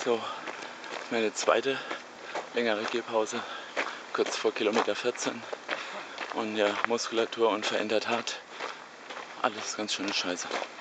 So, meine zweite längere Gehpause, kurz vor Kilometer 14. Und ja, Muskulatur unverändert hart. Alles ganz schöne Scheiße.